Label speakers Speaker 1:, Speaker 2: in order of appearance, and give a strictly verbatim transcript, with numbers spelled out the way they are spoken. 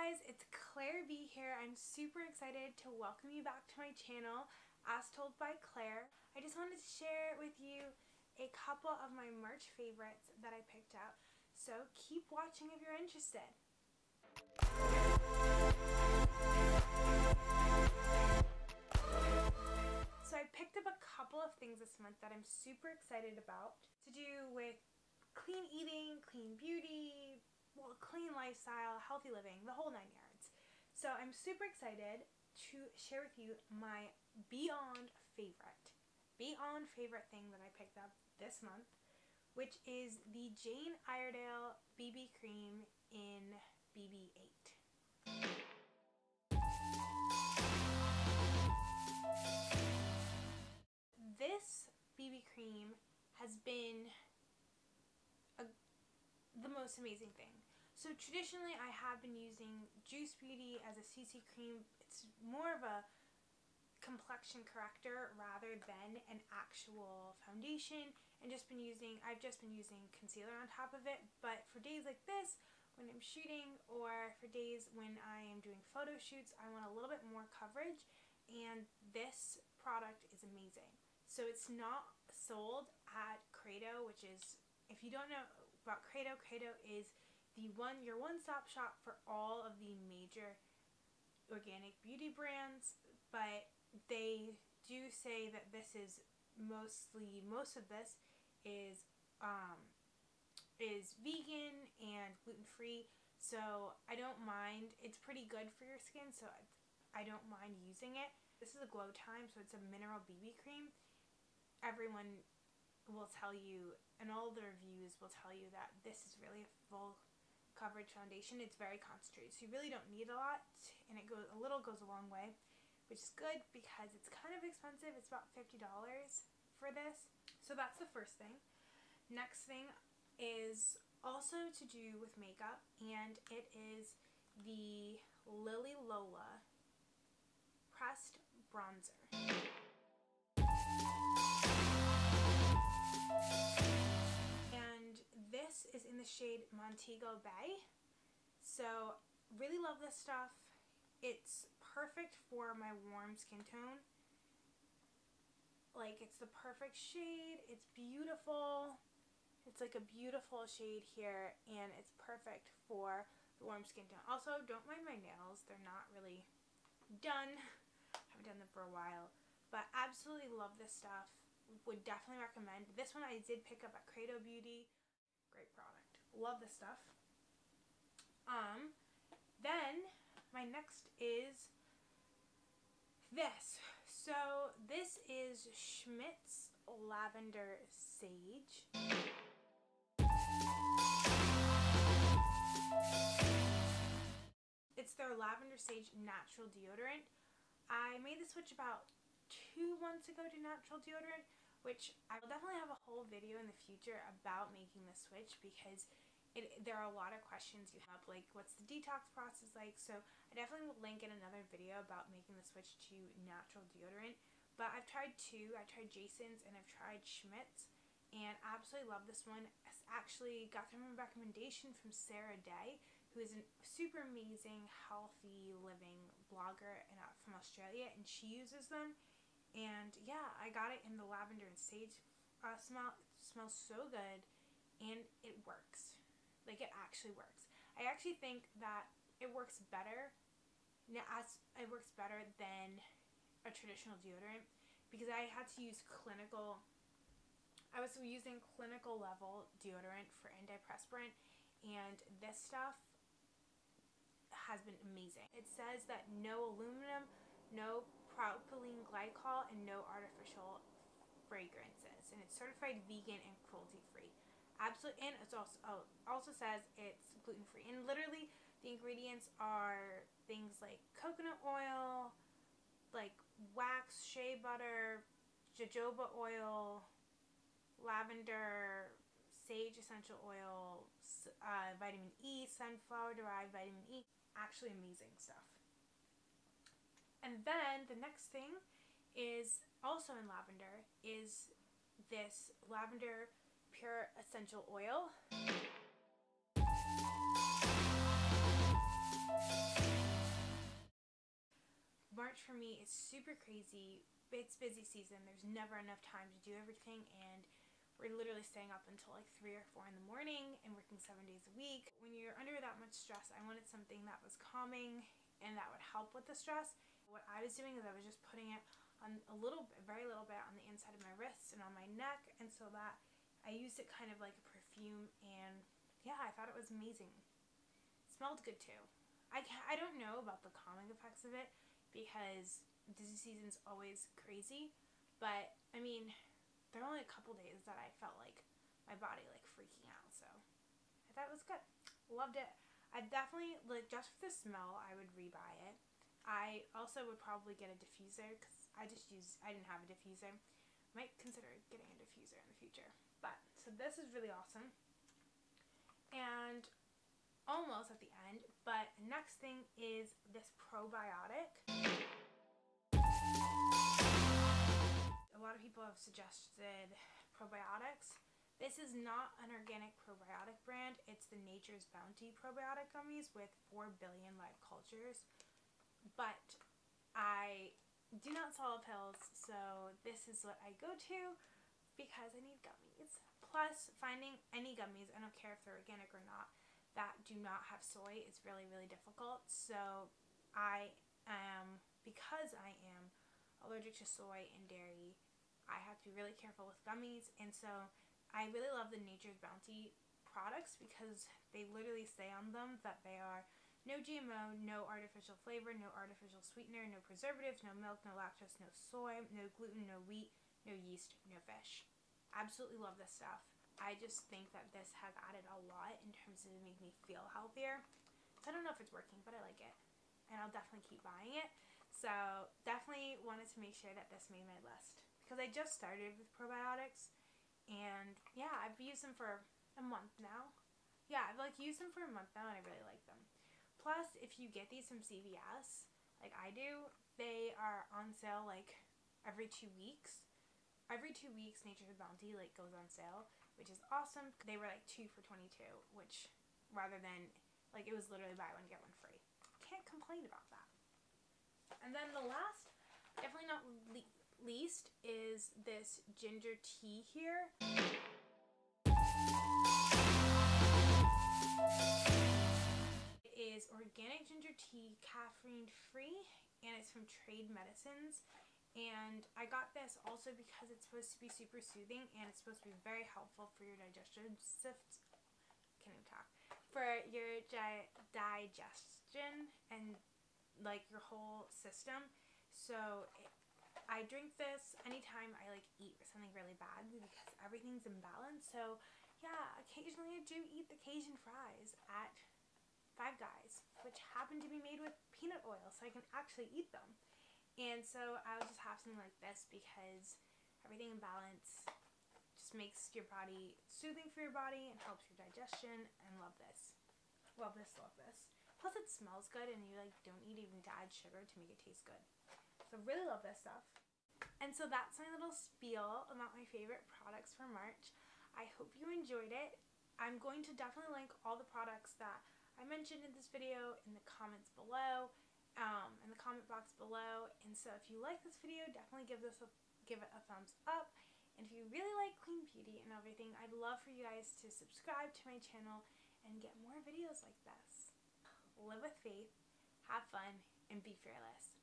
Speaker 1: guys, it's Claire B here. I'm super excited to welcome you back to my channel, As Told by Claire. I just wanted to share with you a couple of my merch favorites that I picked up, so keep watching if you're interested. So I picked up a couple of things this month that I'm super excited about, to do with clean eating, clean beauty, well, clean lifestyle, healthy living, the whole nine yards. So I'm super excited to share with you my beyond favorite, beyond favorite thing that I picked up this month, which is the Jane Iredale B B Cream in B B eight. This B B cream has been a, the most amazing thing. So traditionally I have been using Juice Beauty as a C C cream. It's more of a complexion corrector rather than an actual foundation, and just been using I've just been using concealer on top of it. But for days like this, when I'm shooting, or for days when I am doing photo shoots, I want a little bit more coverage, and this product is amazing. So it's not sold at Credo, which is, if you don't know about Credo, Credo is the one your one-stop shop for all of the major organic beauty brands, but they do say that this is mostly most of this is um is vegan and gluten-free, so I don't mind. It's pretty good for your skin, so I don't mind using it. This is a Glow Time, so it's a mineral B B cream. Everyone will tell you, and all the reviews will tell you, that this is really a full coverage foundation. It's very concentrated, so you really don't need a lot, and it goes a little goes a long way, which is good because it's kind of expensive. It's about fifty dollars for this. So that's the first thing. Next thing is also to do with makeup, and it is the Lily Lola Pressed Bronzer. And this is in the shade Montego Bay. So really love this stuff. It's perfect for my warm skin tone. Like, it's the perfect shade. It's beautiful. It's like a beautiful shade here, and it's perfect for the warm skin tone. Also, don't mind my nails. They're not really done. I haven't done them for a while. But absolutely love this stuff. Would definitely recommend. This one I did pick up at Credo Beauty. Great product. Love this stuff. Um, then my next is this. So this is Schmidt's Lavender Sage. It's their Lavender Sage natural deodorant. I made the switch about two months ago to natural deodorant, which I will definitely have a whole video in the future about making the switch, because it, there are a lot of questions you have, like what's the detox process like. So I definitely will link in another video about making the switch to natural deodorant. But I've tried two. I tried Jason's and I've tried Schmidt's, and absolutely love this one. I actually got them a recommendation from Sarah Day, who is a super amazing healthy living blogger and uh, from Australia, and she uses them. And yeah, I got it in the lavender and sage uh, smell. It smells so good, and it works. Like, it actually works. I actually think that it works better. As it works better than a traditional deodorant, because I had to use clinical. I was using clinical level deodorant for antiperspirant, and this stuff has been amazing. It says that no aluminum, no propylene glycol, and no artificial fragrances, and it's certified vegan and cruelty free. Absolutely. And it's also oh, also says it's gluten free, and literally the ingredients are things like coconut oil, like wax, shea butter, jojoba oil, lavender, sage essential oil, uh, vitamin E, sunflower derived vitamin E. Actually amazing stuff. And then the next thing is also in lavender, is this lavender pure essential oil. March for me is super crazy. It's busy season. There's never enough time to do everything, and we're literally staying up until like three or four in the morning and working seven days a week. When you're under that much stress, I wanted something that was calming and that would help with the stress. What I was doing is I was just putting it on a little bit, very little bit on the inside of my wrists and on my neck, and so that I used it kind of like a perfume, and yeah, I thought it was amazing. It smelled good too. I, can't, I don't know about the calming effects of it because busy season's always crazy, but I mean, there were only a couple days that I felt like my body like freaking out, so I thought it was good. Loved it. I definitely, like, just for the smell, I would rebuy it. I also would probably get a diffuser because I just used, I didn't have a diffuser. Might consider getting a diffuser in the future. But, so this is really awesome. And almost at the end, but next thing is this probiotic. A lot of people have suggested probiotics. This is not an organic probiotic brand. It's the Nature's Bounty probiotic gummies with four billion live cultures. But I do not swallow pills, so this is what I go to because I need gummies. Plus, finding any gummies, I don't care if they're organic or not, that do not have soy is really, really difficult. So I am, because I am allergic to soy and dairy, I have to be really careful with gummies, and so I really love the Nature's Bounty products because they literally say on them that they are no G M O, no artificial flavor, no artificial sweetener, no preservatives, no milk, no lactose, no soy, no gluten, no wheat, no yeast, no fish. Absolutely love this stuff. I just think that this has added a lot in terms of making me feel healthier. So I don't know if it's working, but I like it, and I'll definitely keep buying it. So definitely wanted to make sure that this made my list because I just started with probiotics, and yeah, I've used them for a month now. Yeah, I've like used them for a month now, and I really like them. Plus, if you get these from C V S, like I do, they are on sale like every two weeks. Every two weeks, Nature's Bounty like goes on sale, which is awesome. They were like two for twenty-two, which rather than like it was literally buy one get one free. Can't complain about that. And then the last, definitely not le least, is this ginger tea here. It is organic ginger tea, caffeine free, and it's from Trade Medicines. And I got this also because it's supposed to be super soothing, and it's supposed to be very helpful for your digestion. Can't even talk. For your di digestion and like your whole system. So it, I drink this anytime I like eat something really bad because everything's imbalanced. So yeah, occasionally I do eat the Cajun fries at Five Guys, which happen to be made with peanut oil, so I can actually eat them. And so I would just have something like this because everything in balance just makes your body soothing for your body and helps your digestion, and love this. Love this, love this. Plus it smells good, and you like don't need even to add sugar to make it taste good. So really love this stuff. And so that's my little spiel about my favorite products for March. I hope you enjoyed it. I'm going to definitely link all the products that I mentioned in this video in the comments below. Um, in the comment box below, and so if you like this video, definitely give this a, give it a thumbs up, and if you really like clean beauty and everything, I'd love for you guys to subscribe to my channel and get more videos like this. Live with faith, have fun, and be fearless.